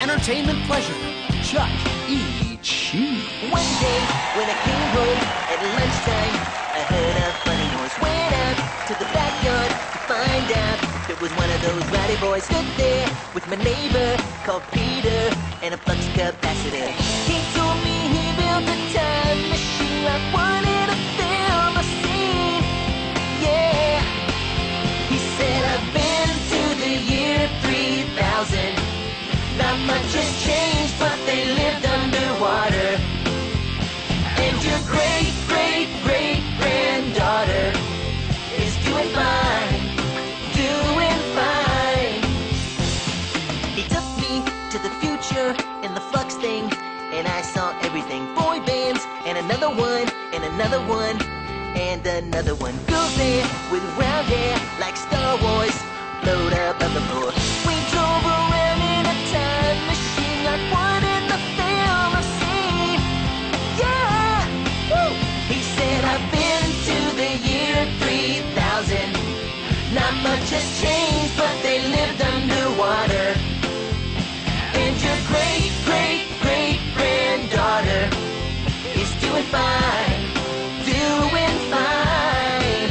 entertainment pleasure, Chuck E. Cheese. One day, when I came home at lunchtime, I heard a funny noise. Went out to the backyard to find out it was one of those rowdy boys. Stood there with my neighbor called Peter and a flux capacitor. He told me he built a time machine like wanted to film a scene. Yeah, he said I've been to the year 3000. Not much has changed, but they lived underwater. And your great-great-great-granddaughter is doing fine, doing fine. He took me to the future in the flux thing, and I saw everything. Boy bands, and another one, and another one, and another one. Girls there with round hair like Star Wars, float up on the floor. We drove around in a time machine like one in the film I've seen. Yeah! Woo! He said I've been to the year 3000. Not much has changed, but they lived underwater. And your great-great-great-granddaughter is doing fine, doing fine.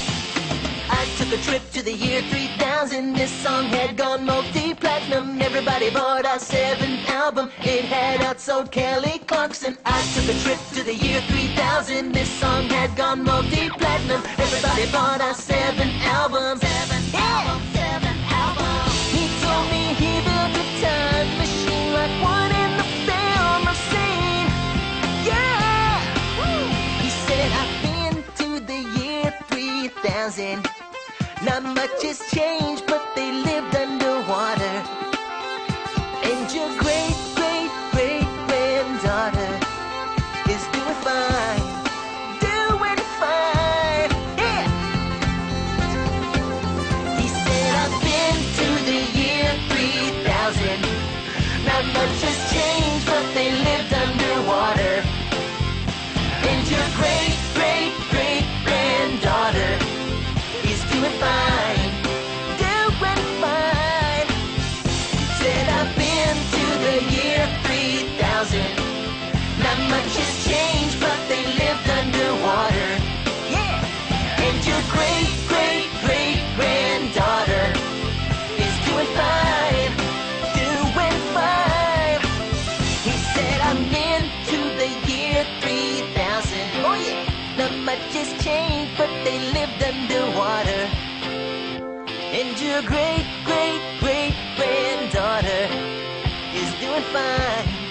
I took a trip to the year 3000. This song had gone multi-platinum. Everybody bought our 7th album. It had outsold Kelly Clarkson. I took a trip to the year 3000. This song had gone multi-platinum. Everybody bought our 7th album. Seventh album. He told me he built a time machine like one in the film I've seen. Yeah! Woo! He said I've been to the year 3000. Not much has changed, but they lived underwater. And your great-great-great-granddaughter is doing fine, doing fine, yeah! He said I've been to the year 3000. Not much has changed, but they lived underwater. And your great-great-great-granddaughter is doing fine, doing fine. Said I've been to the year 3000. Not much has changed, but they lived underwater. Yeah, and your great-great-great-granddaughter is doing fine, doing fine. He said I've been to the year 3000. Oh yeah, not much has changed, but they lived underwater. And your great-great-great-granddaughter is doing fine.